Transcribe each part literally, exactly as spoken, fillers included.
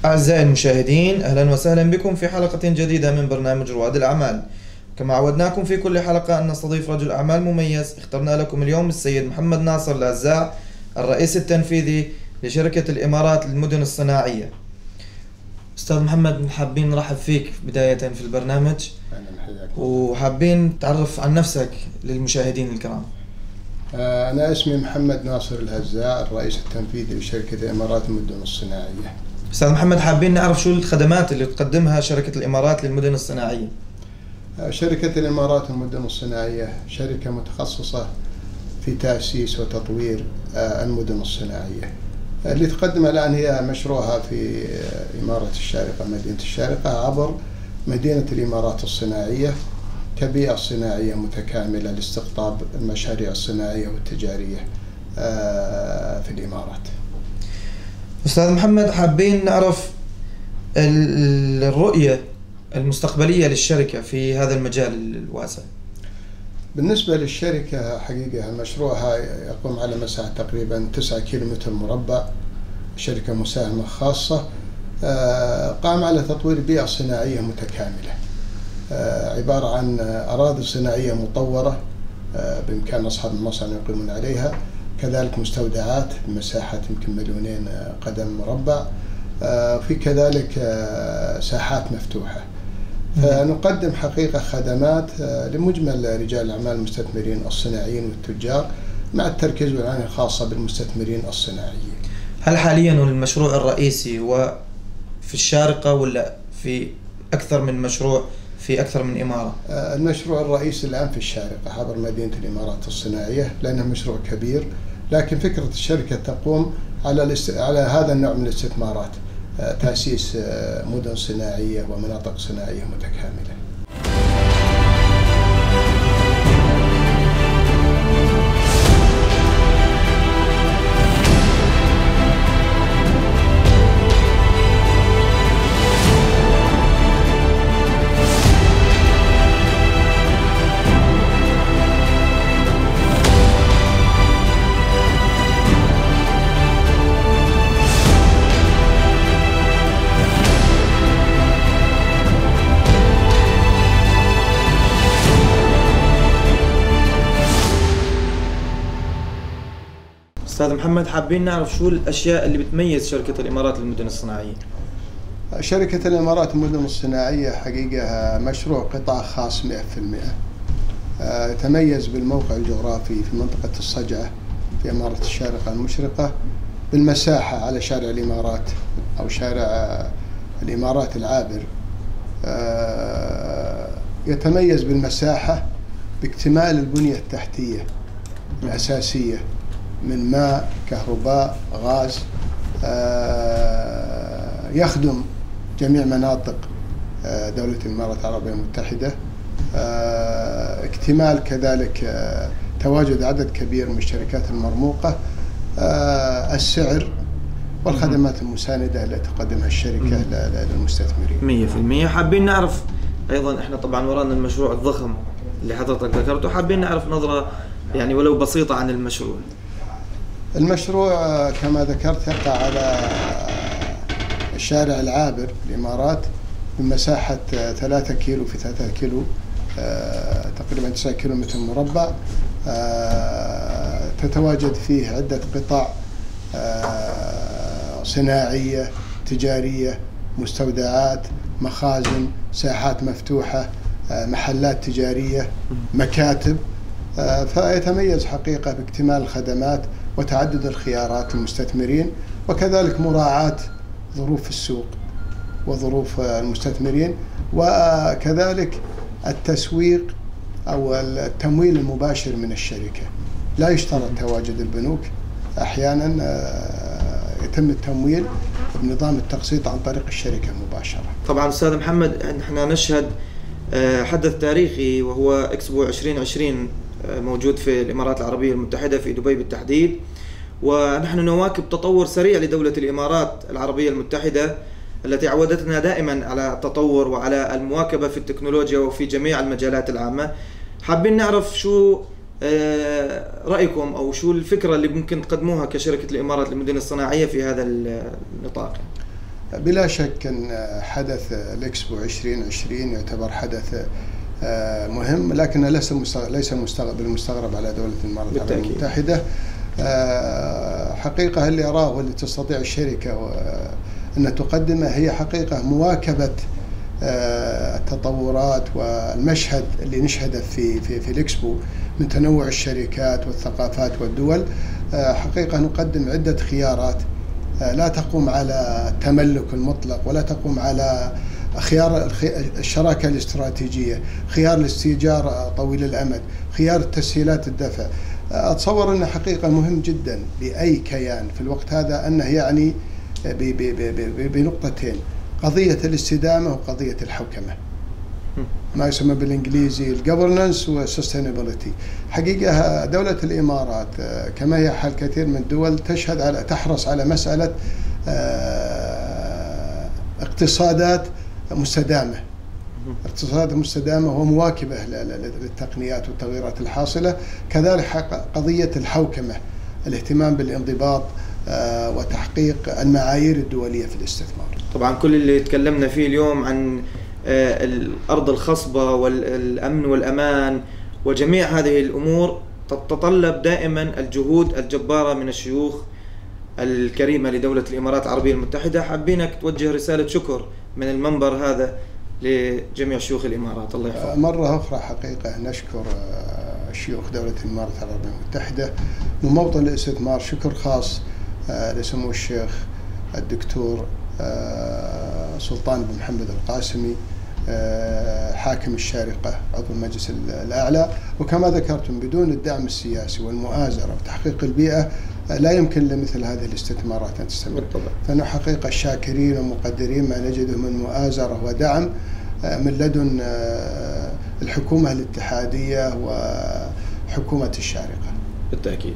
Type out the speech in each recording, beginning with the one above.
أعزائي المشاهدين، أهلا وسهلا بكم في حلقة جديدة من برنامج رواد الأعمال. كما عودناكم في كل حلقة أن نستضيف رجل أعمال مميز. اخترنا لكم اليوم السيد محمد ناصر الهزاع، الرئيس التنفيذي لشركة الإمارات للمدن الصناعية. أستاذ محمد، حابين نرحب فيك بداية في البرنامج، وحابين تعرف عن نفسك للمشاهدين الكرام. أنا اسمي محمد ناصر الهزاع، الرئيس التنفيذي لشركة الإمارات للمدن الصناعية. أستاذ محمد، حابين نعرف شو الخدمات اللي تقدمها شركة الإمارات للمدن الصناعية. شركة الإمارات للمدن الصناعية شركة متخصصة في تأسيس وتطوير المدن الصناعية. اللي تقدمها الآن هي مشروعها في إمارة الشارقة، مدينة الشارقة، عبر مدينة الإمارات الصناعية كبيئة صناعية متكاملة لاستقطاب المشاريع الصناعية والتجارية في الإمارات. أستاذ محمد، حابين نعرف الرؤية المستقبلية للشركة في هذا المجال الواسع. بالنسبة للشركة حقيقة مشروعها يقوم على مساحة تقريبا تسعة كيلومتر مربع. شركة مساهمة خاصة قام على تطوير بيئة صناعية متكاملة، عبارة عن أراضي صناعية مطورة بإمكان أصحاب المصانع يقيمون عليها، كذلك مستودعات بمساحة يمكن مليونين قدم مربع، في كذلك ساحات مفتوحة. فنقدم حقيقة خدمات لمجمل رجال الأعمال المستثمرين الصناعيين والتجار، مع التركيز والعناية الخاصة بالمستثمرين الصناعيين. هل حاليا المشروع الرئيسي هو في الشارقة ولا في أكثر من مشروع في أكثر من إمارة؟ المشروع الرئيسي الآن في الشارقة عبر مدينة الإمارات الصناعية، لأنه مشروع كبير، لكن فكرة الشركة تقوم على الاست... على هذا النوع من الاستثمارات، تأسيس مدن صناعية ومناطق صناعية متكاملة. أستاذ محمد، حابين نعرف شو الأشياء اللي بتميز شركة الإمارات للمدن الصناعية. شركة الإمارات للمدن الصناعية حقيقة مشروع قطاع خاص مئة بالمئة، يتميز بالموقع الجغرافي في منطقة الصجعة في إمارة الشارقة المشرقة، بالمساحة على شارع الإمارات أو شارع الإمارات العابر. يتميز بالمساحة باكتمال البنية التحتية الأساسية من ماء، كهرباء، غاز، يخدم جميع مناطق دولة الإمارات العربية المتحدة. اكتمال كذلك تواجد عدد كبير من الشركات المرموقة، السعر والخدمات المساندة التي تقدمها الشركة للمستثمرين. مية في المية. حابين نعرف أيضا، إحنا طبعا ورانا المشروع الضخم اللي حضرتك ذكرته، حابين نعرف نظرة يعني ولو بسيطة عن المشروع. المشروع كما ذكرت يقع على الشارع العابر الإمارات بمساحة ثلاثة كيلو في ثلاثة كيلو، تقريبا تسعة كيلومتر مربع. تتواجد فيه عدة قطع صناعية، تجارية، مستودعات، مخازن، ساحات مفتوحة، محلات تجارية، مكاتب. فيتميز حقيقة باكتمال الخدمات وتعدد الخيارات للمستثمرين، وكذلك مراعاة ظروف السوق وظروف المستثمرين، وكذلك التسويق أو التمويل المباشر من الشركة. لا يشترط تواجد البنوك، أحيانا يتم التمويل بنظام التقسيط عن طريق الشركة مباشرة. طبعا أستاذ محمد، نحن نشهد حدث تاريخي وهو إكسبو عشرين عشرين موجود في الإمارات العربية المتحدة في دبي بالتحديد، ونحن نواكب تطور سريع لدولة الإمارات العربية المتحدة التي عودتنا دائما على التطور وعلى المواكبة في التكنولوجيا وفي جميع المجالات العامة. حابين نعرف شو رأيكم أو شو الفكرة اللي ممكن تقدموها كشركة الإمارات للمدن الصناعية في هذا النطاق. بلا شك أن حدث الإكسبو عشرين عشرين يعتبر حدث مهم، لكن ليس ليس بالمستغرب على دولة الإمارات العربية المتحدة. حقيقة اللي أراه واللي تستطيع الشركة أن تقدمه هي حقيقة مواكبة التطورات والمشهد اللي نشهده في في في الإكسبو من تنوع الشركات والثقافات والدول. حقيقة نقدم عدة خيارات لا تقوم على التملك المطلق، ولا تقوم على خيار الشراكة الاستراتيجية، خيار الاستئجار طويل الأمد، خيار تسهيلات الدفع. أتصور أنه حقيقة مهم جدا لأي كيان في الوقت هذا أنه يعني بنقطتين: قضية الاستدامة وقضية الحوكمة، ما يسمى بالإنجليزي الجوفرنانس والسستينابيلتي. حقيقة دولة الإمارات كما هي حال كثير من الدول تشهد على تحرص على مسألة اقتصادات مستدامة، اقتصاد مستدامة ومواكبة للتقنيات والتغييرات الحاصلة. كذلك قضية الحوكمة، الاهتمام بالانضباط وتحقيق المعايير الدولية في الاستثمار. طبعا كل اللي تكلمنا فيه اليوم عن الأرض الخصبة والأمن والأمان وجميع هذه الأمور تتطلب دائما الجهود الجبارة من الشيوخ الكريمة لدولة الإمارات العربية المتحدة. حابينك توجه رسالة شكر من المنبر هذا لجميع شيوخ الإمارات. الله يحفظك. مرة أخرى حقيقة نشكر شيوخ دولة الإمارات العربية المتحدة من موطن الاستثمار. شكر خاص لسمو الشيخ الدكتور سلطان بن محمد القاسمي حاكم الشارقة عضو المجلس الأعلى. وكما ذكرتم بدون الدعم السياسي والمؤازرة وتحقيق البيئة لا يمكن لمثل هذه الاستثمارات أن تستمر. فنحن حقيقة شاكرين ومقدرين ما نجده من مؤازرة ودعم من لدن الحكومة الاتحادية وحكومة الشارقة. بالتأكيد.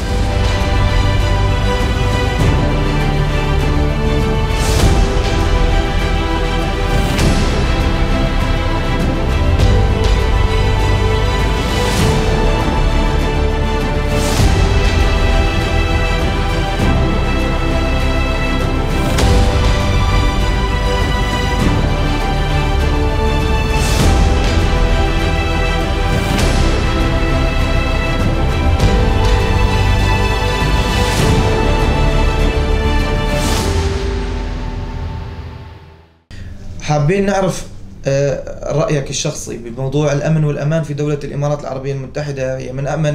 حابين نعرف رأيك الشخصي بموضوع الأمن والأمان في دولة الإمارات العربية المتحدة. هي من أمن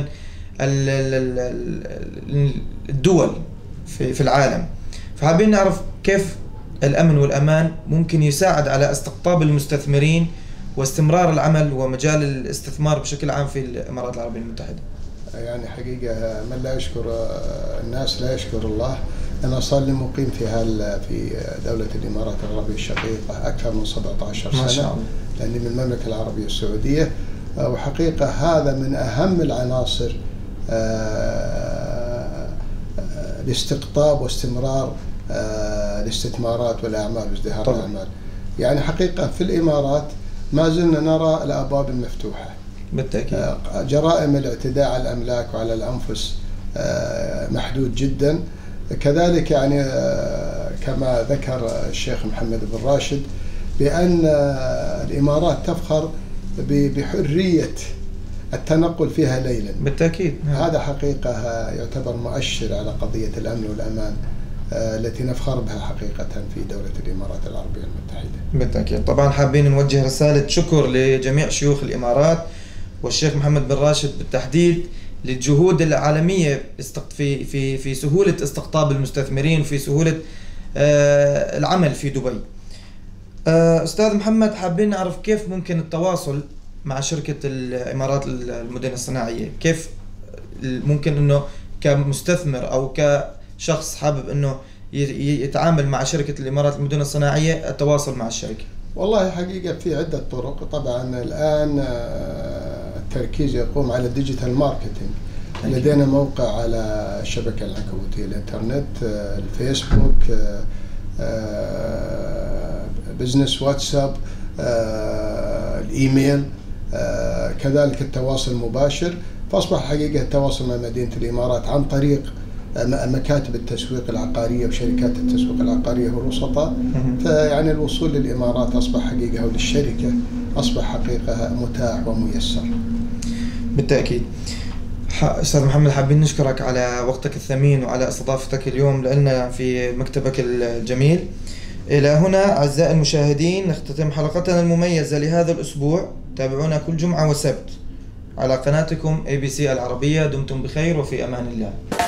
الدول في العالم، فحابين نعرف كيف الأمن والأمان ممكن يساعد على استقطاب المستثمرين واستمرار العمل ومجال الاستثمار بشكل عام في الإمارات العربية المتحدة. يعني حقيقة من لا يشكر الناس لا يشكر الله. أنا صار لي مقيم في هال في دولة الإمارات العربية الشقيقة أكثر من سبعة عشر سنة، ما شاء الله. لأني من المملكة العربية السعودية، وحقيقة هذا من أهم العناصر لاستقطاب واستمرار الاستثمارات والأعمال وازدهار الأعمال. يعني حقيقة في الإمارات ما زلنا نرى الأبواب المفتوحة. بالتأكيد. جرائم الاعتداء على الأملاك وعلى الأنفس محدود جدا. كذلك يعني كما ذكر الشيخ محمد بن راشد بأن الإمارات تفخر بحرية التنقل فيها ليلا. بالتأكيد. هذا حقيقة يعتبر مؤشر على قضية الأمن والأمان التي نفخر بها حقيقة في دولة الإمارات العربية المتحدة. بالتأكيد. طبعا حابين نوجه رسالة شكر لجميع شيوخ الإمارات والشيخ محمد بن راشد بالتحديد للجهود العالمية في في في سهولة استقطاب المستثمرين وفي سهولة العمل في دبي. أستاذ محمد، حابين نعرف كيف ممكن التواصل مع شركة الإمارات المدن الصناعية، كيف ممكن إنه كمستثمر أو كشخص حابب إنه يتعامل مع شركة الإمارات المدن الصناعية التواصل مع الشركة؟ والله حقيقة في عدة طرق. طبعا الآن التركيز يقوم على الديجيتال ماركتينج. لدينا موقع على الشبكة العنكبوتية الإنترنت، الفيسبوك، بزنس واتساب، الإيميل، كذلك التواصل المباشر. فأصبح حقيقة التواصل مع مدينة الإمارات عن طريق مكاتب التسويق العقارية وشركات التسويق العقارية والوسطاء. فيعني الوصول للإمارات أصبح حقيقة، أو للشركة أصبح حقيقة متاح وميسر. بالتأكيد. أستاذ محمد، حابين نشكرك على وقتك الثمين وعلى استضافتك اليوم لنا في مكتبك الجميل. إلى هنا أعزائي المشاهدين نختتم حلقتنا المميزة لهذا الأسبوع. تابعونا كل جمعة وسبت على قناتكم إيه بي سي العربية. دمتم بخير وفي أمان الله.